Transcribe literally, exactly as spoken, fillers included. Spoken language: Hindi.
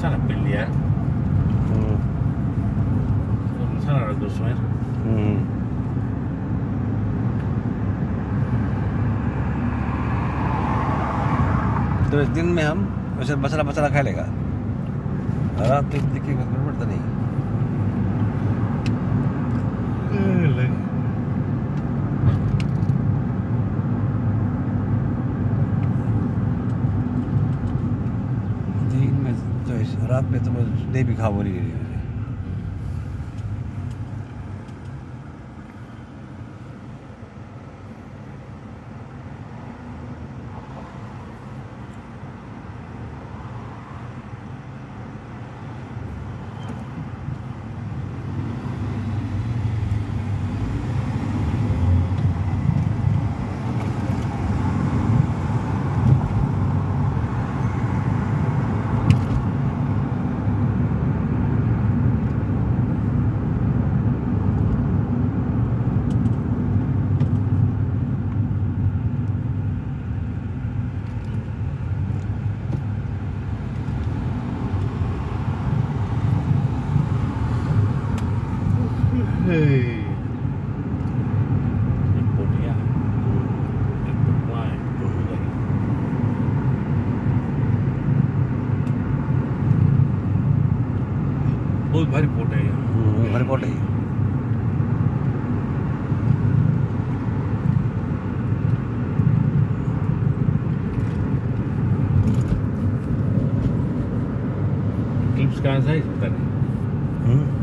sana peliä. Hmm. Sana tuossa on. Hmm. तो इस दिन में हम वैसे मसाला मसाला खा लेगा, रात तो देखिए गड़बड़ तो नहीं। दिन में तो रात में तो नहीं भी खा बोली गई। Hey. Import ya. Import wine. बहुत भारी पोर्ट है ये। भारी पोर्ट है ये। क्लिप्स कहाँ से है पता नहीं।